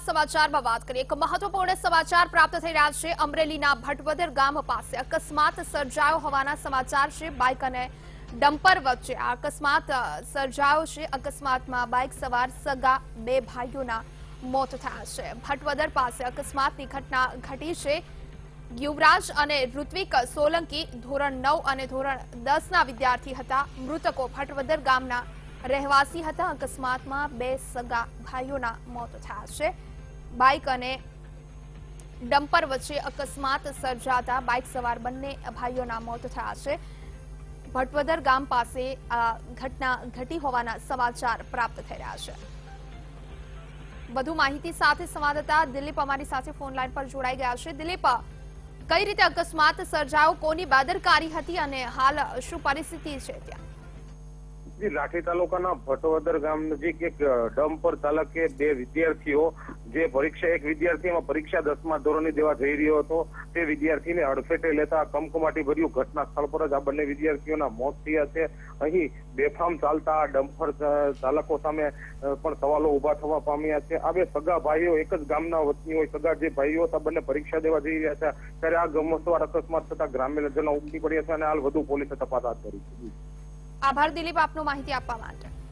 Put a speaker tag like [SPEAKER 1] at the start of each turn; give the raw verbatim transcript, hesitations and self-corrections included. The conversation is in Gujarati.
[SPEAKER 1] સમાચારમાં વાત કરીએ એક મહત્વપૂર્ણ સમાચાર પ્રાપ્ત થઈ રહ્યા છે। અમરેલીના ભટવદર ગામ પાસે અકસ્માત સર્જાયો હોવાના સમાચાર છે। બાઇક અને ડમ્પર વચ્ચે આ અકસ્માત સર્જાયો છે। અકસ્માતમાં બાઇક સવાર સગા બે ભાઈઓના મોત થયા છે। ભટવદર પાસે અકસ્માતની ઘટના ઘટી છે। યુવરાજ અને ઋત્વિક સોલંકી ધોરણ નવ અને ધોરણ દસ ના વિદ્યાર્થી હતા। મૃતકો ભટવદર ગામના રહેવાસી હતા। અકસ્માતમાં બે સગા ભાઈઓના મોત થયા છે। બાઇક અને ડમ્પર વચ્ચે અકસ્માત સર્જાતા બાઇક સવાર બંને ભાઈઓના મોત થયા છે। ભટવદર ગામ પાસે આ ઘટના ઘટી હોવાના સમાચાર પ્રાપ્ત થઈ રહ્યા છે। વધુ માહિતી સાથે સંવાદદાતા દિલીપ અમારી સાથે ફોન લાઈન પર જોડાઈ ગયા છે। દિલીપ, કઈ રીતે અકસ્માત સર્જાયો, કોની બેદરકારી હતી અને હાલ શું પરિસ્થિતિ છે ત્યાં?
[SPEAKER 2] લાઠી તાલુકાના ભટવદર ગામ નજીક એક ડમ્પર ચાલકે બે વિદ્યાર્થીઓ જે પરીક્ષા એક વિદ્યાર્થીમાં પરીક્ષા દસમા ધોરણની દેવા જઈ રહ્યો હતો તે વિદ્યાર્થીને અડફેટે લેતા કમકમાટી ભર્યું ઘટના સ્થળ પર જ આ બંને વિદ્યાર્થીઓના મોત થયા છે। અહીં બેફામ ચાલતા ડમ્પર ચાલકો સામે પણ સવાલો ઉભા થવા પામ્યા છે। આ બે સગા ભાઈઓ એક જ ગામના વતની હોય, સગા જે ભાઈઓ હતા બંને પરીક્ષા દેવા જઈ રહ્યા હતા ત્યારે આ ગમસવાર અકસ્માત થતા ગ્રામ્યજનો ઉમટી પડ્યા છે અને હાલ વધુ પોલીસે તપાસ હાથ ધરી છે।
[SPEAKER 1] આભાર દિલીપ, આપનો માહિતી આપવા માટે।